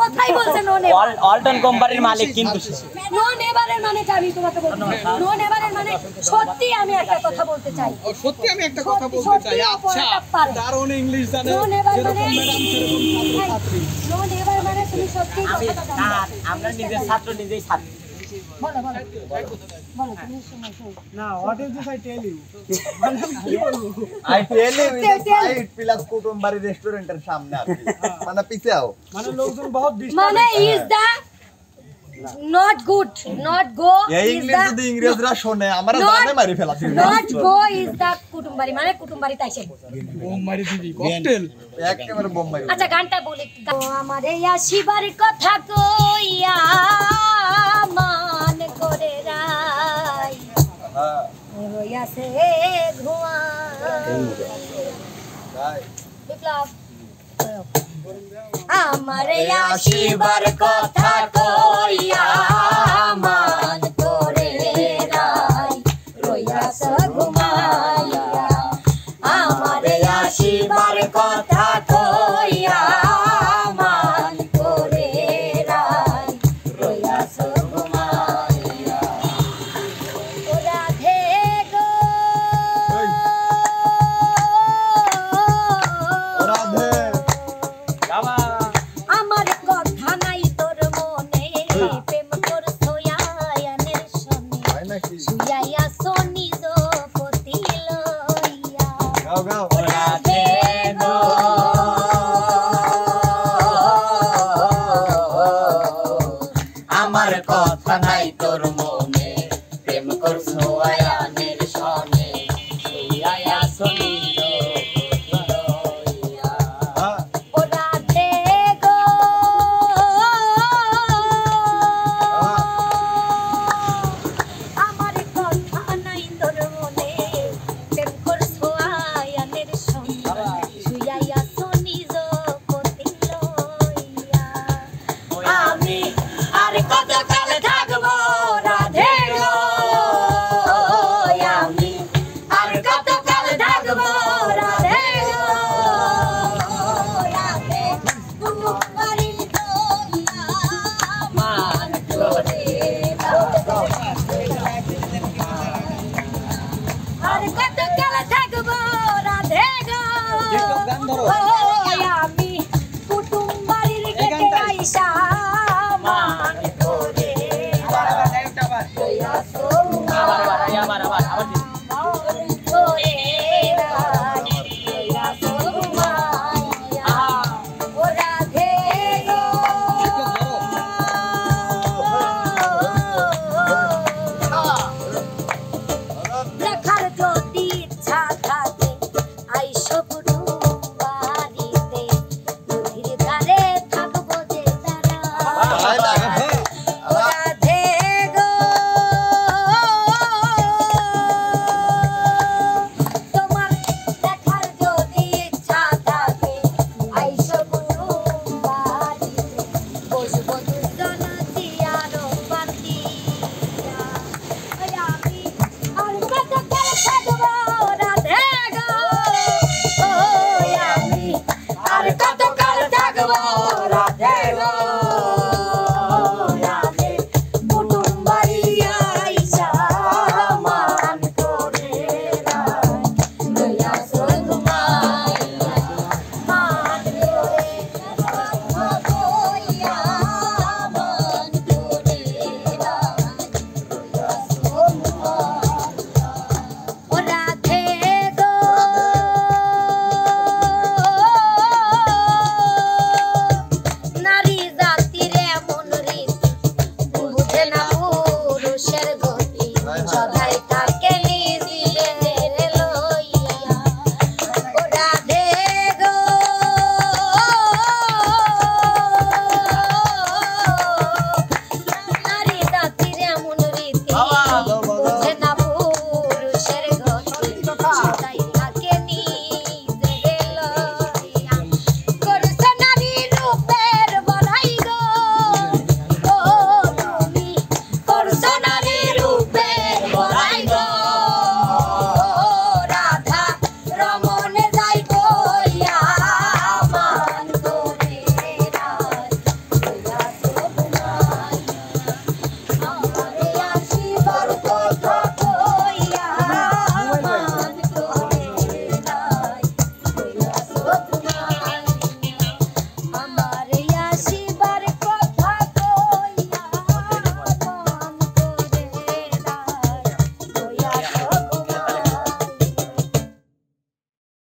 কথাই বলছে no never অল্টন কোম্পানির মালিক কিন্তু নো নেভারের মানে আমি তোমাকে বলছি নো নেভারের মানে সত্যি আমি একটা কথা বলতে চাই সত্যি আমি একটা কথা বলতে চাই আচ্ছা দারুণ ইংলিশ জানে নো নেভার মানে ম্যাডাম সেরকম ছাত্রী নো নেভার মানে তুমি সত্যি কথাটা জানো আমরা নিজের ছাত্র নিজেই ছাত্র বলো বলো বলো তুমি শুনো না what is this I tell you মানে কি বলবো I tell you is side plus Kutumbari রেস্টুরেন্টের সামনে আপনি মানে পিছে আও মানে লোকজন বহুত ডিস্টার্ব মানে is the not good not go এই ইংলিশ যদি ইংরেজরা শুনে আমরা জানে মারি ফেলাছি not go is the Kutumbari মানে কুটুমবাড়ি তাইছে বোম মারি দিবি ককটেল একেবারে বোম মারি আচ্ছা গানটা বলি আমারে আসিবার কথা কইয়া মান করে রাই হ্যাঁ রইয়াছে ঘুমা তাই বিপ্লব আমারে আসিবার কথা কইয়া মান করে রাই রইয়াছে ঘুমাইয়া আমারে আসিবার কথা কইয়া মান করে রাই রইয়াছে ঘুমাইয়া ও রাধে গো রাধে আমার কথা নাই তোর মনে প্রেম করছো আয়ানের সনে তাই নাকি শুয়াইয়া সোনি জো পতি লইয়া গাও গাও রাধে গো আমার কথা নাই তোর মনে প্রেম করছো আয়ানের সনে শুইয়া শুনি হ্যাঁ ও রাধে গো আমার কথা নাই তোর মনে প্রেম করছো আয়ানের সনে শুয়াইয়া সোনি জো পতি লইয়া আমি আর কত কাল থাকবো রাধে গো আমি আর কত কাল থাকবো রাধে গো রাধে কুমারী দোলা মান করে আর কত কাল থাকবো রাধে গো